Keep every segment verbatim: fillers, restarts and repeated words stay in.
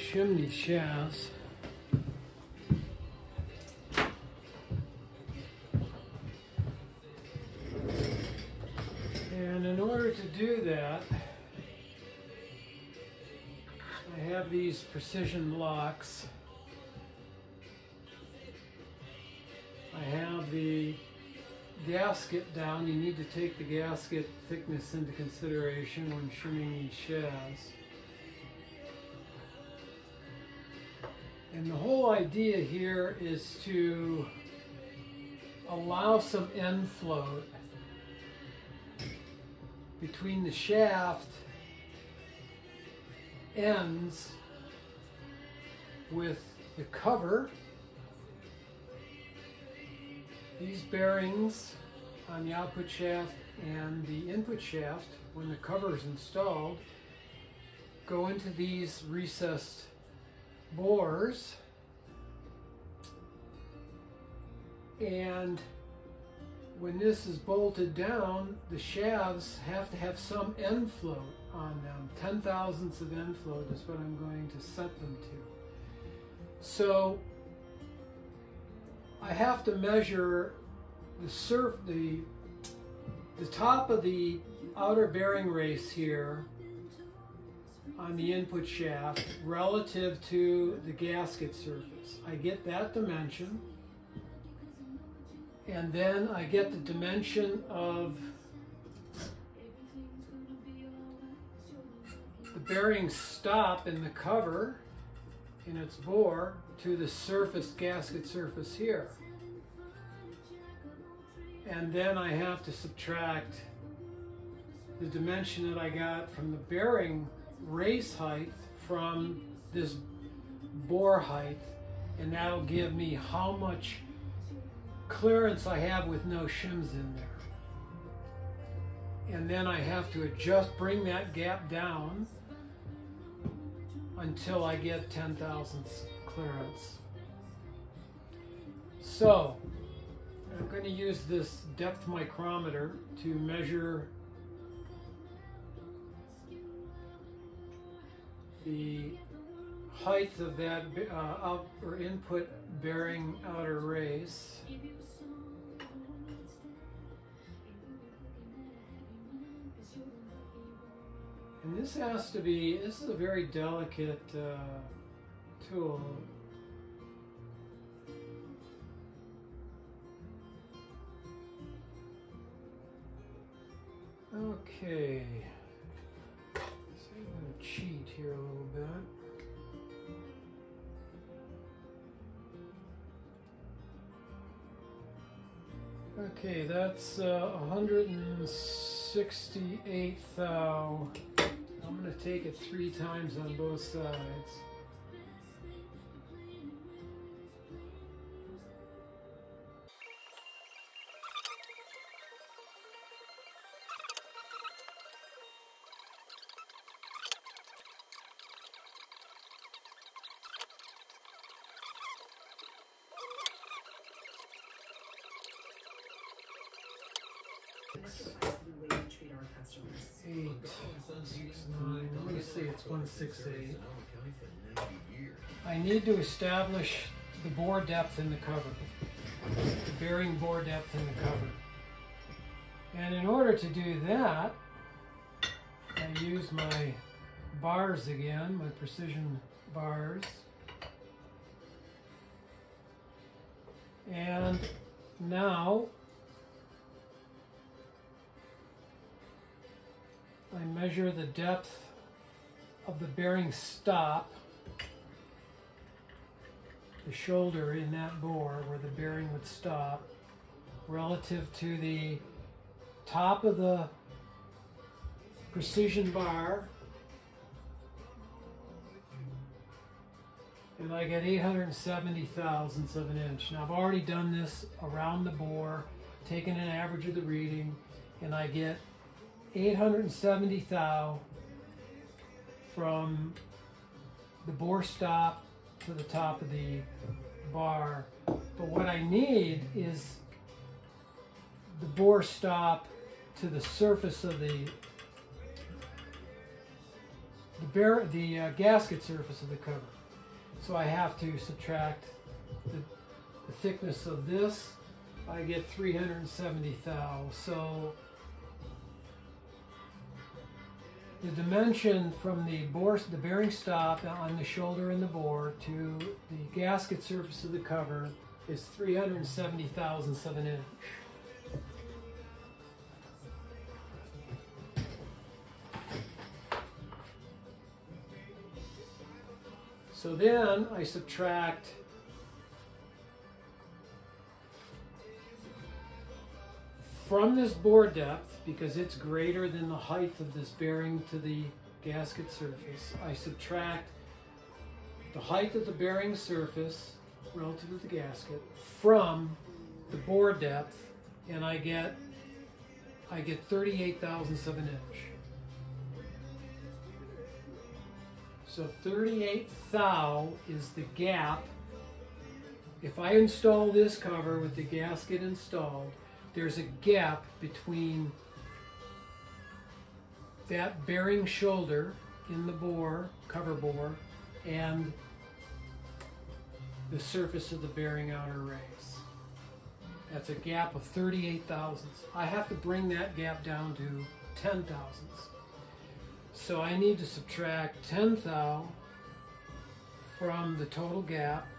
shim these shafts. And in order to do that, I have these precision locks. I have the gasket down. You need to take the gasket thickness into consideration when shimming these shafts. And the whole idea here is to allow some end float between the shaft ends with the cover. These bearings on the output shaft and the input shaft, when the cover is installed, go into these recessed bores, and when this is bolted down, the shafts have to have some end float on them. Ten thousandths of end float is what I'm going to set them to. So I have to measure the surf the the top of the outer bearing race here on the input shaft relative to the gasket surface. I get that dimension, and then I get the dimension of the bearing stop in the cover in its bore to the surface, gasket surface here. And then I have to subtract the dimension that I got from the bearing race height from this bore height, and that'll give me how much clearance I have with no shims in there. And then I have to adjust, bring that gap down until I get ten thousandths clearance. So I'm going to use this depth micrometer to measure the height of that uh, out or input bearing outer race. And this has to be, this is a very delicate uh, tool. Okay, so I'm going to cheat here a little bit. Okay, that's uh, one hundred sixty-eight thou. I'm going to take it three times on both sides. Eight, six, nine, let me see, it's one six eight. I need to establish the bore depth in the cover, the bearing bore depth in the cover. And in order to do that, I use my bars again, my precision bars. And now I measure the depth of the bearing stop, the shoulder in that bore where the bearing would stop, relative to the top of the precision bar, and I get eight hundred seventy thousandths of an inch. Now I've already done this around the bore, taken an average of the reading, and I get eight hundred seventy thou from the bore stop to the top of the bar. But what I need is the bore stop to the surface of the the, bear, the uh, gasket surface of the cover. So I have to subtract the, the thickness of this. I get three hundred seventy thou. So the dimension from the bore, the bearing stop on the shoulder and the bore to the gasket surface of the cover is three hundred seventy thousandths of an inch. So then I subtract from this bore depth, because it's greater than the height of this bearing to the gasket surface, I subtract the height of the bearing surface relative to the gasket from the bore depth, and I get I get thirty-eight thousandths of an inch. So thirty-eight thou is the gap. If I install this cover with the gasket installed, there's a gap between that bearing shoulder in the bore, cover bore, and the surface of the bearing outer race. That's a gap of thirty-eight thousandths. I have to bring that gap down to ten thousandths. So I need to subtract ten thou from the total gap,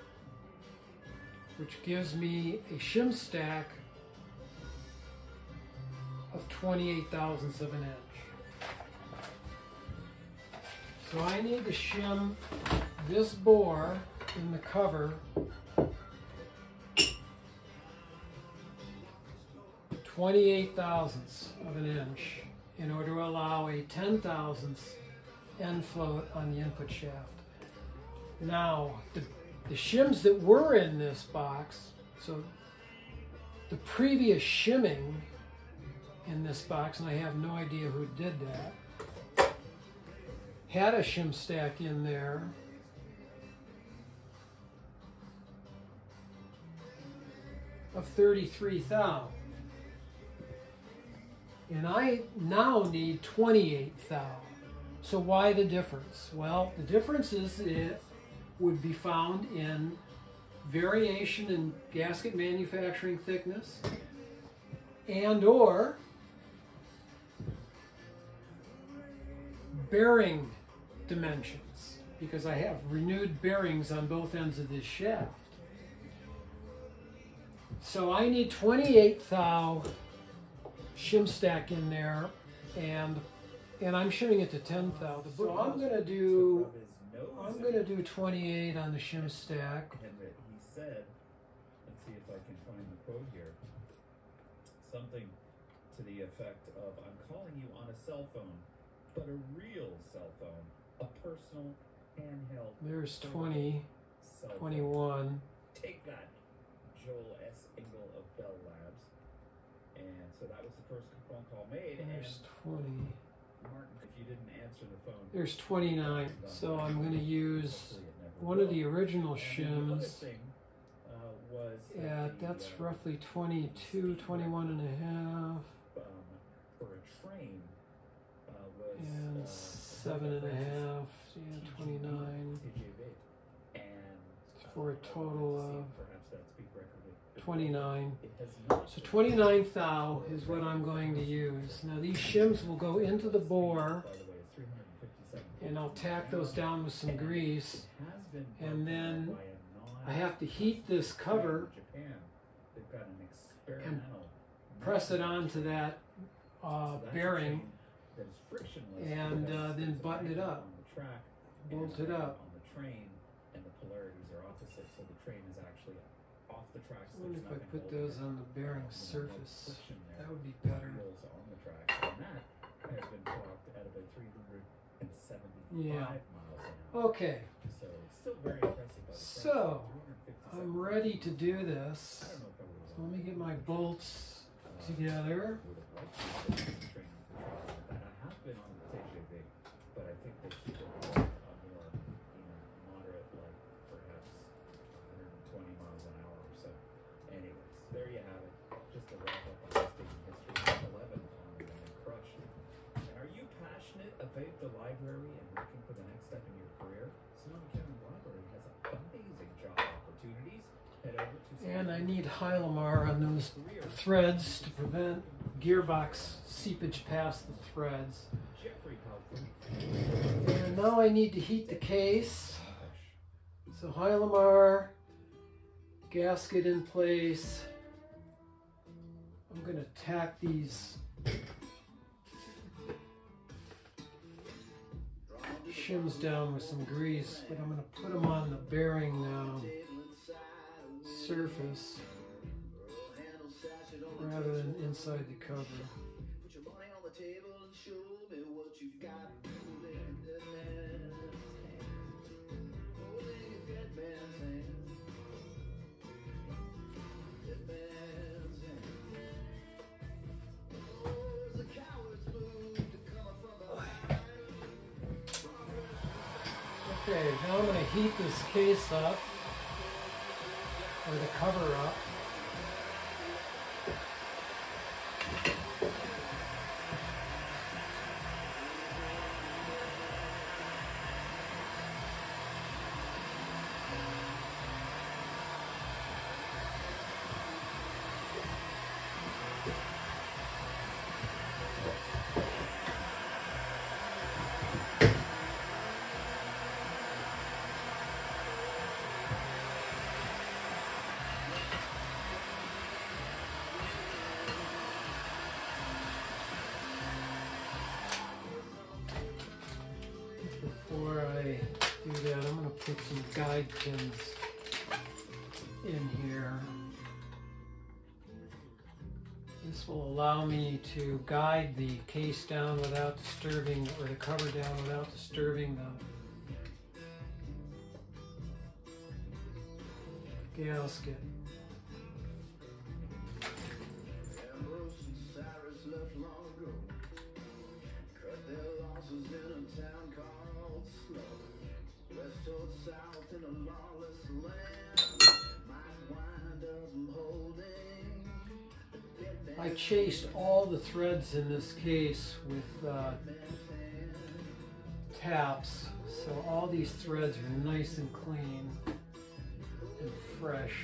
which gives me a shim stack of twenty-eight thousandths of an inch. So I need to shim this bore in the cover twenty-eight thousandths of an inch in order to allow a ten thousandths end float on the input shaft. Now, the, the shims that were in this box, so the previous shimming in this box, and I have no idea who did that, had a shim stack in there of thirty-three thou. And I now need twenty-eight thou. So why the difference? Well, the difference is it would be found in variation in gasket manufacturing thickness and or bearing dimensions, because I have renewed bearings on both ends of this shaft. So I need twenty-eight thou shim stack in there, and and I'm shimming it to ten thou. So I'm gonna do I'm gonna do twenty-eight on the shim stack. And that he said, let's see if I can find the quote here, something to the effect of, "I'm calling you on a cell phone, but a real cell phone, a personal handheld." There's twenty, twenty-one. Take that, Joel S. Engel of Bell Labs. And so that was the first phone call made. There's and twenty. Martin, if you didn't answer the phone. There's twenty-nine. So I'm going to use one of the original shims. Yeah, that's roughly twenty-two, twenty-one and a half. Um, for a train uh, was and uh, seven and a half. Yeah, twenty-nine. And for a total of perhaps that speed record. twenty-nine. So twenty-nine thou is what I'm going to use. Now these shims will go into the bore, and I'll tack those down with some grease, and then I have to heat this cover and press it onto that uh, bearing, and uh, then button it up, bolt it up. I wonder if I put those on the bearing surface. That would be better. Yeah. Okay. So, I'm ready to do this. So let me get my bolts together. There you have it. Just a wrap up on this history of eleven on the Crush. Are you passionate about faith the library and looking for the next step in your career? Sonoma County Library has amazing job opportunities. Head over to And I need Hylamar on those threads to prevent gearbox seepage past the threads. And now I need to heat the case. So Hylamar, gasket in place. I'm going to tack these shims down with some grease, but I'm going to put them on the bearing uh, surface rather than inside the cover. Okay, now I'm going to heat this case up, or the cover up. Before I do that, I'm going to put some guide pins in here. This will allow me to guide the case down without disturbing, or the cover down without disturbing the gasket. I chased all the threads in this case with uh, taps, so all these threads are nice and clean and fresh.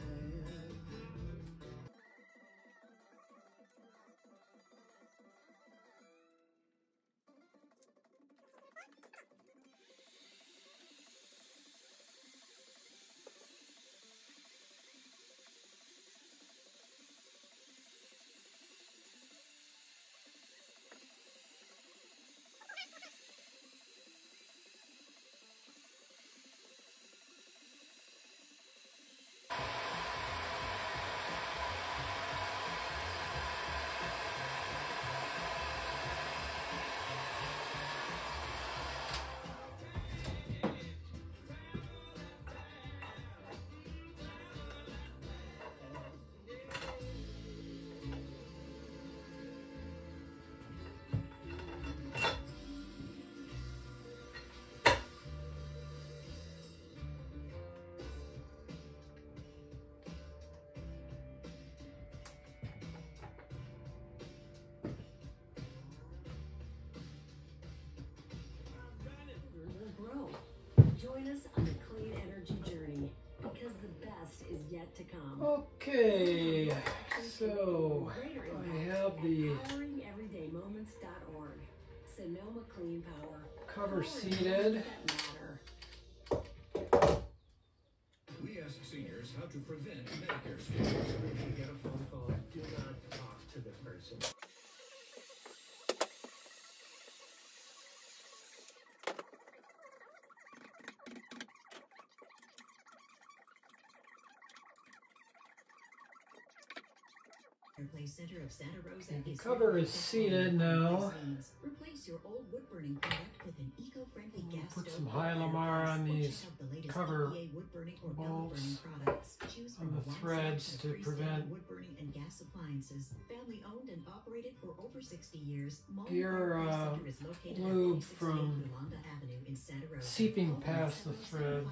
Join us on the clean energy journey, because the best is yet to come. Okay, so I have the powering everyday moments dot org. Sonoma Clean Power. cover seated. We ask seniors how to prevent Medicare scams. If you get a phone call, do not talk to the person. Center of Santa Rosa The is cover is seated now. Replace your old wood burning product with an eco-friendly gas Put stove some Hylamar on these cover wood burning or bolts products. Choose on from the a threads to one-stop prevent wood burning and gas appliances. Family owned and operated for over sixty years. gear uh, lube from seeping past the threads.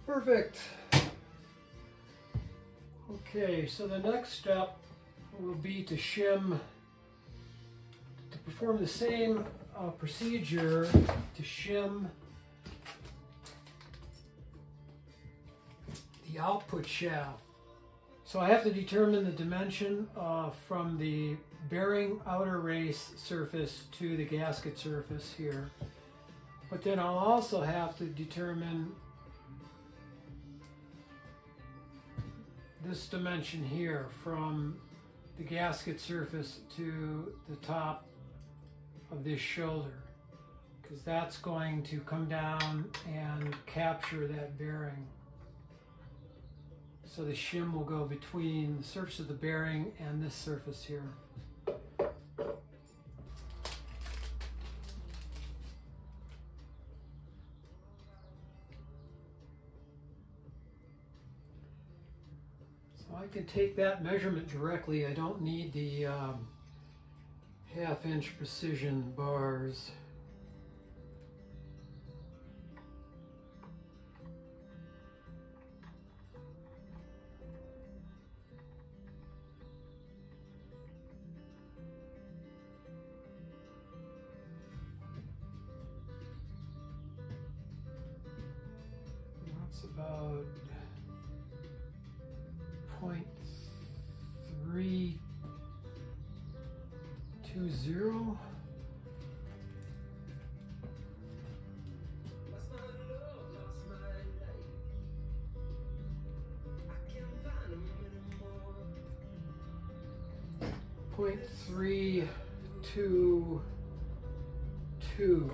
Perfect. Okay, so the next step will be to shim, to perform the same uh, procedure to shim the output shaft. So I have to determine the dimension uh, from the bearing outer race surface to the gasket surface here. But then I'll also have to determine this dimension here from the gasket surface to the top of this shoulder, because that's going to come down and capture that bearing. So the shim will go between the surface of the bearing and this surface here. I can take that measurement directly. I don't need the um, half inch precision bars. That's about point three two zero. Point three two two.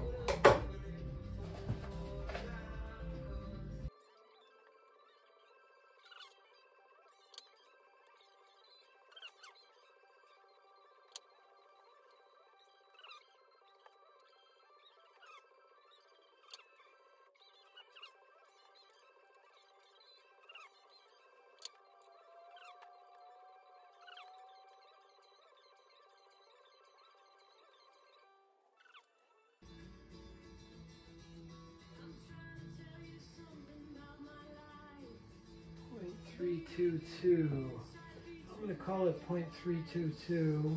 point three two two. I'm going to call it point three two two.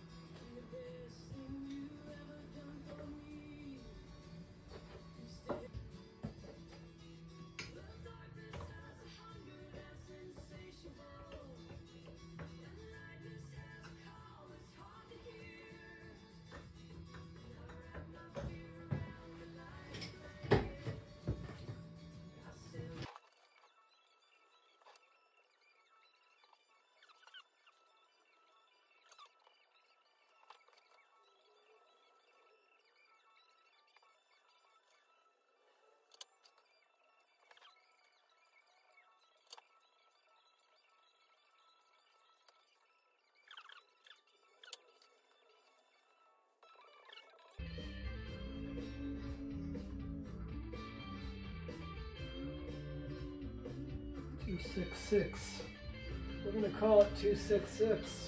two six six. We're going to call it two six six.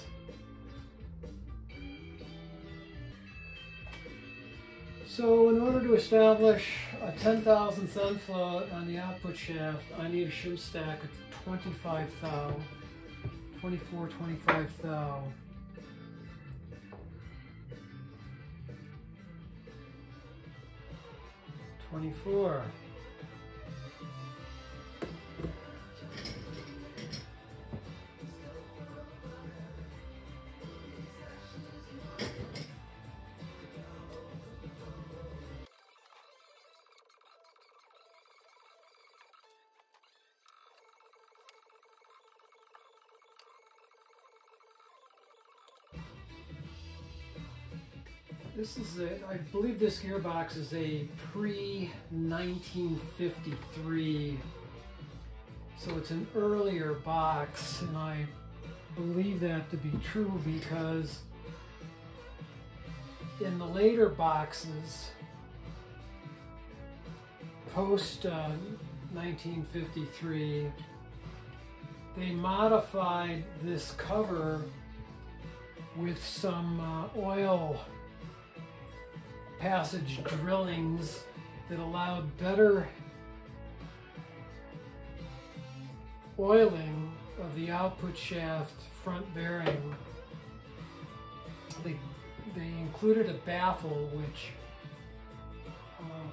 So in order to establish a ten thousandths end float on the output shaft, I need a shim stack of twenty-five thou, twenty-four, twenty-five thou. twenty-four. This is a, I believe this gearbox is a pre nineteen fifty-three, so it's an earlier box, and I believe that to be true because in the later boxes, post uh, nineteen fifty-three, they modified this cover with some uh, oil passage drillings that allowed better oiling of the output shaft front bearing, they, they included a baffle which uh,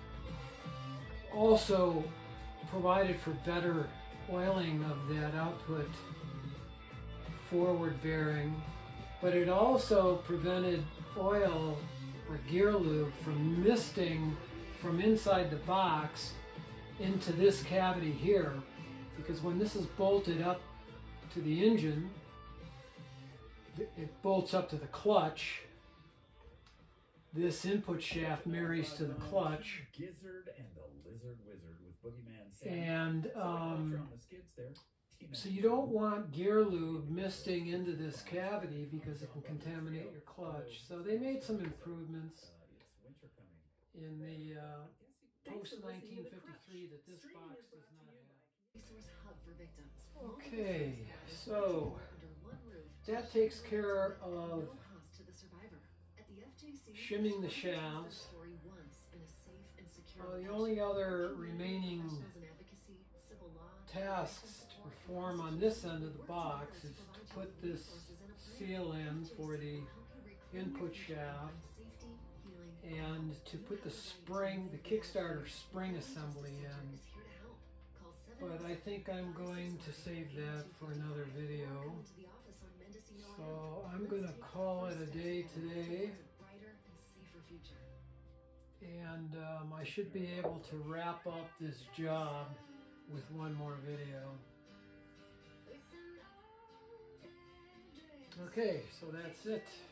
also provided for better oiling of that output forward bearing, but it also prevented oil or gear lube from misting from inside the box into this cavity here, because when this is bolted up to the engine, it bolts up to the clutch. This input shaft marries to the clutch, Gizzard and the Lizard Wizard with Boogeyman Sam. and It's like a um, lecture on the skids there. so you don't want gear lube misting into this cavity because it can contaminate your clutch. So they made some improvements Uh, it's winter coming. in the uh, Thanks post for listening to nineteen The fifty-three Crush. that this Streaming box is does brought not to you have. by Resource Hub for Victims. Okay, so Under one roof. that takes care of No cost to the survivor. At the F J C, shimming the story shafts. story once in a safe and secure Uh, the location. only other remaining Professionals in advocacy, civil law, tasks to perform on this end of the box is to put this seal in for the input shaft and to put the spring, the Kickstarter spring assembly in. But I think I'm going to save that for another video. So I'm going to call it a day today. And um, I should be able to wrap up this job with one more video. Okay, so that's it.